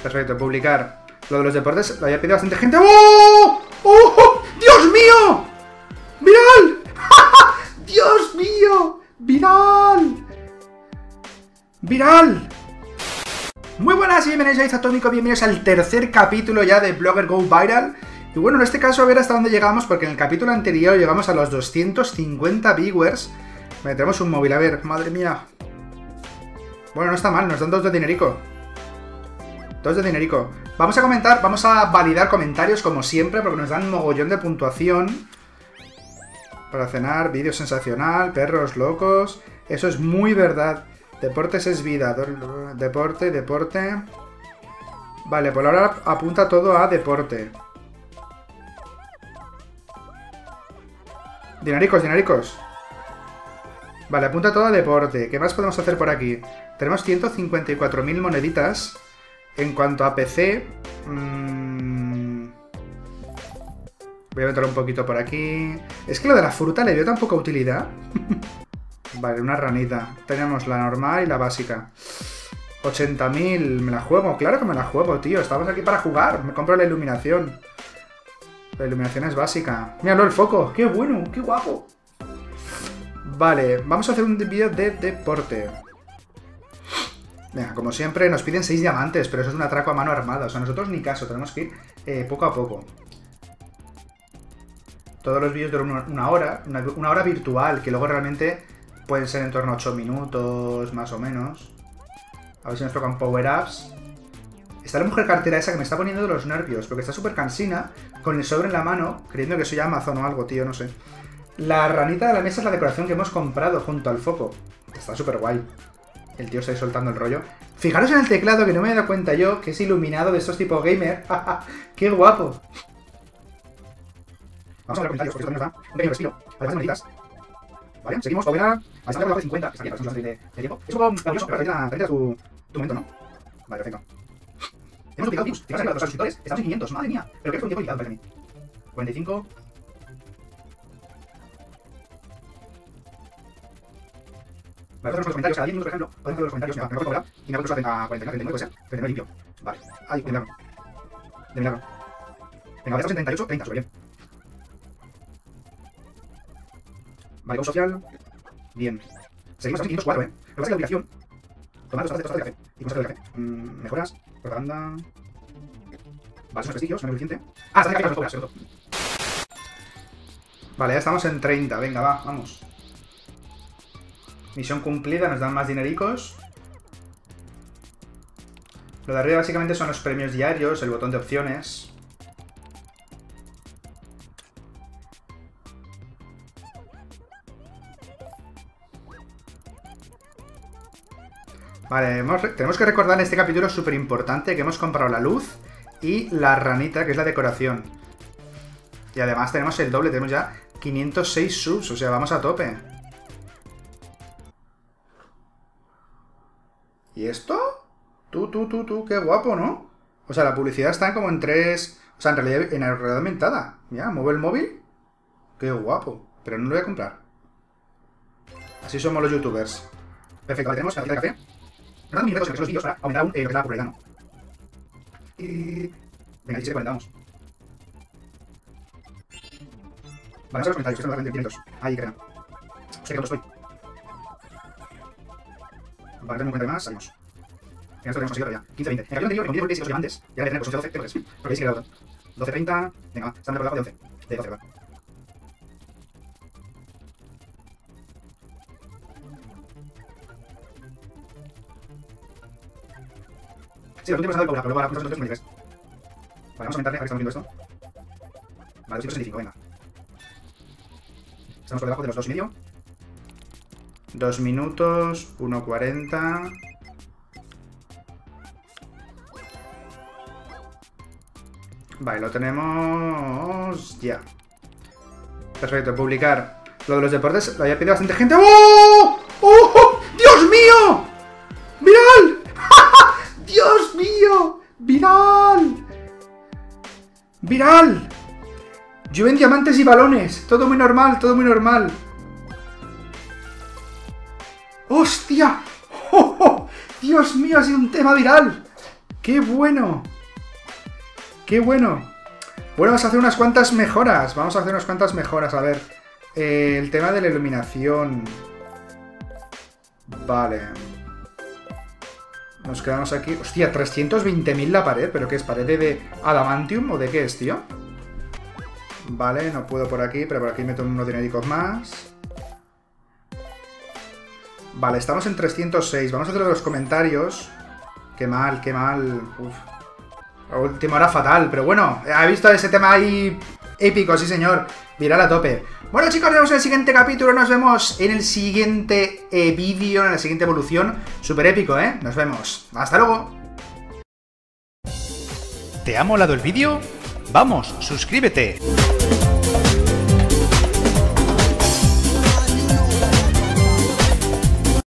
Perfecto, publicar. Lo de los deportes lo había pedido bastante gente. ¡Oh! ¡Oh! ¡Dios mío! ¡Viral! ¡Dios mío! ¡Viral! ¡Viral! Muy buenas y bienvenidos a Izatómico, bienvenidos al tercer capítulo ya de Blogger Go Viral. Y bueno, en este caso a ver hasta dónde llegamos, porque en el capítulo anterior llegamos a los 250 viewers. Tenemos un móvil, a ver, madre mía. Bueno, no está mal, nos dan 2 de dinerico. 2 de dinerico. Vamos a comentar, vamos a validar comentarios como siempre, porque nos dan mogollón de puntuación. Para cenar, vídeo sensacional, perros locos. Eso es muy verdad. Deportes es vida. Deporte, deporte. Vale, por ahora apunta todo a deporte. Dinericos, dinericos. Vale, apunta todo a deporte. ¿Qué más podemos hacer por aquí? Tenemos 154.000 moneditas. En cuanto a PC... voy a meter un poquito por aquí. Es que lo de la fruta le dio tan poca utilidad. Vale, una ranita. Tenemos la normal y la básica. 80.000. Me la juego, claro que me la juego, tío. Estamos aquí para jugar. Me compro la iluminación. La iluminación es básica. Míralo el foco. ¡Qué bueno! ¡Qué guapo! Vale, vamos a hacer un vídeo de deporte. Venga, como siempre nos piden 6 diamantes, pero eso es un atraco a mano armada. O sea, nosotros ni caso, tenemos que ir poco a poco. Todos los vídeos duran una hora, una hora virtual, que luego realmente pueden ser en torno a 8 minutos, más o menos. A ver si nos tocan power-ups. Está la mujer cartera esa que me está poniendo de los nervios, porque está súper cansina, con el sobre en la mano, creyendo que soy Amazon o algo, tío, no sé. La ranita de la mesa es la decoración que hemos comprado junto al foco. Está súper guay. El tío está ahí soltando el rollo. Fijaros en el teclado, que no me he dado cuenta yo, que es iluminado de estos tipo gamer. ¡Qué guapo! Vamos a ver comentarios, porque esto también nos da un pequeño respiro. Además de manitas. Vale, seguimos. Power up. Ahí está la de 50. Que está bien, para de tiempo. Es un poco nervioso, pero retira tu momento, ¿no? Vale, perfecto. Hemos duplicado views. Fijaros en los suscriptores. Estamos en 500. Madre mía. Pero creo que es un tiempo limitado, parece a mí. 45. Vale, vosotros los comentarios, cada 10 minutos, por ejemplo, podemos hacer los comentarios, me voy a cobrar y me voy a 49, 39, puede ser, 39 limpio. Vale. Ay, de milagro. De milagro. Venga, estamos en 38, 30, súper bien. Vale, go social. Bien. Seguimos a 504, Lo que pasa es que la aplicación... Tomar dos tazas de café. Y cosas de café. Mejoras, propaganda... Vale, son prestigios, menos eficiente. Ah, está en café, segundo. Vale, ya estamos en 30, venga, vamos. Misión cumplida, nos dan más dinericos. Lo de arriba básicamente son los premios diarios, el botón de opciones. Vale, tenemos que recordar en este capítulo súper importante que hemos comprado la luz y la ranita, que es la decoración. Y además tenemos el doble, tenemos ya 506 subs, o sea, vamos a tope. ¿Y esto? Tú, qué guapo, ¿no? O sea, la publicidad está como en 3... O sea, en realidad aumentada. Mira, mueve el móvil. Qué guapo. Pero no lo voy a comprar. Así somos los youtubers. Perfecto, vale, tenemos la tacita de café. Nos dan 1.000 retos en los vídeos para aumentar lo que es la popularidad, ¿no? Venga, 17 40, vamos. Vale, vamos a los comentarios, que están en 500. Ahí, creo. Hostia, que tonto estoy. Vale, tengo un cuenta de más, salimos. Esto lo tenemos conseguido ya. 15-20. En el capítulo anterior, con 10 golpes y 8 diamantes. Y ahora tenemos 11-12, tengo 3. Porque ahí sí que era 12-30. Venga, va, están por debajo de 11. De 12, va. Sí, los últimos han dado el power, pero luego ahora puntos 93. Vale, vamos a aumentarle, a ver que estamos viendo esto. Vale, 265, venga. Estamos por debajo de los 2,5. 2 minutos, 1:40. Vale, lo tenemos ya. Perfecto, publicar. Lo de los deportes lo había pedido bastante gente. ¡Oh! ¡Oh! ¡Dios mío! ¡Viral! ¡Dios mío! ¡Viral! ¡Viral! Llueven diamantes y balones. Todo muy normal, todo muy normal. ¡Hostia! ¡Oh, oh! ¡Dios mío! Ha sido un tema viral. ¡Qué bueno! ¡Qué bueno! Bueno, vamos a hacer unas cuantas mejoras. A ver, el tema de la iluminación. Vale. Nos quedamos aquí. Hostia, 320.000 la pared. ¿Pero qué es? ¿Pared de adamantium o de qué es, tío? Vale, no puedo por aquí, pero por aquí meto unos dinericos más. Vale, estamos en 306. Vamos a hacer los comentarios. Qué mal, qué mal. Uf. La última hora fatal, pero bueno, ha visto ese tema ahí épico, sí señor. Viral a tope. Bueno chicos, nos vemos en el siguiente capítulo. Nos vemos en el siguiente vídeo, en la siguiente evolución. Súper épico, ¿eh? Nos vemos. Hasta luego. ¿Te ha molado el vídeo? Vamos, suscríbete.